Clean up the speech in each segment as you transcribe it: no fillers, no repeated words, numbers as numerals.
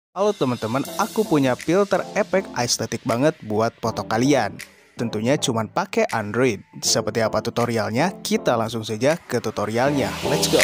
Halo teman-teman, aku punya filter efek estetik banget buat foto kalian. Tentunya cuman pakai Android. Seperti apa tutorialnya? Kita langsung saja ke tutorialnya. Let's go.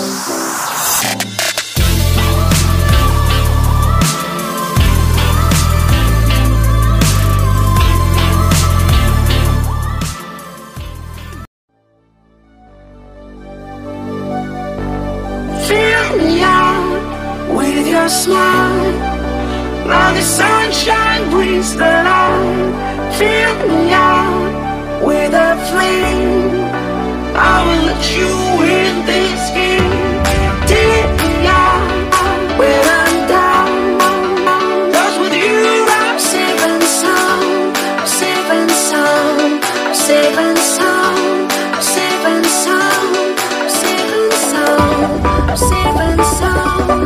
With your smile, now the sunshine brings the light. Fill me out with a flame. I will let you in this game. Take me out when I'm down. 'Cause with you I'm safe and sound. Safe and sound. Safe and sound. Safe and sound. Safe and sound. Safe and sound.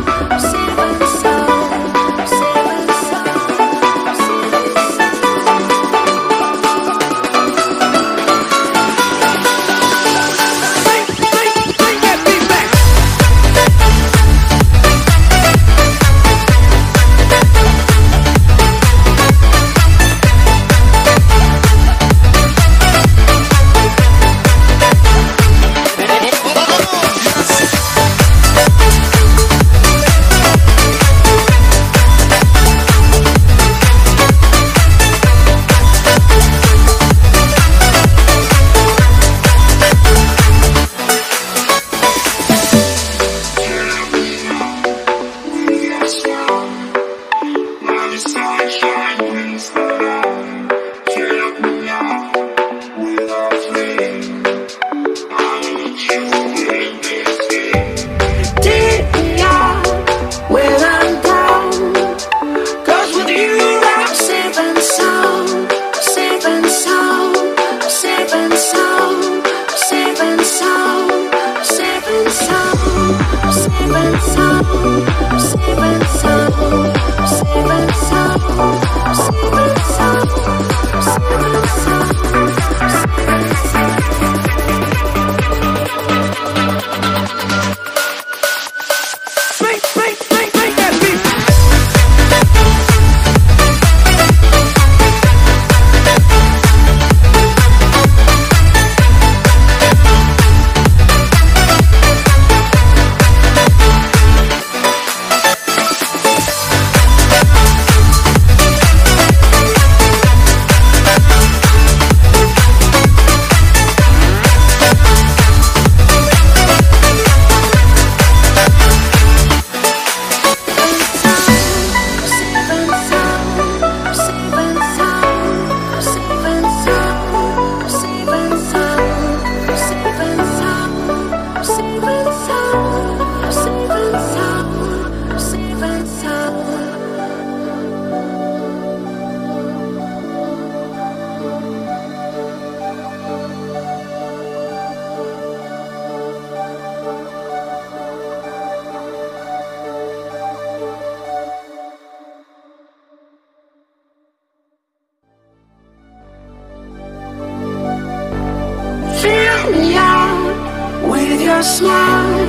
Your smile,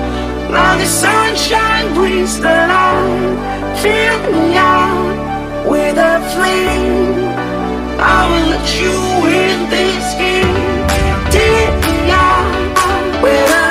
now the sunshine brings the light. Fill me out with a flame. I will let you in this game. Take me out when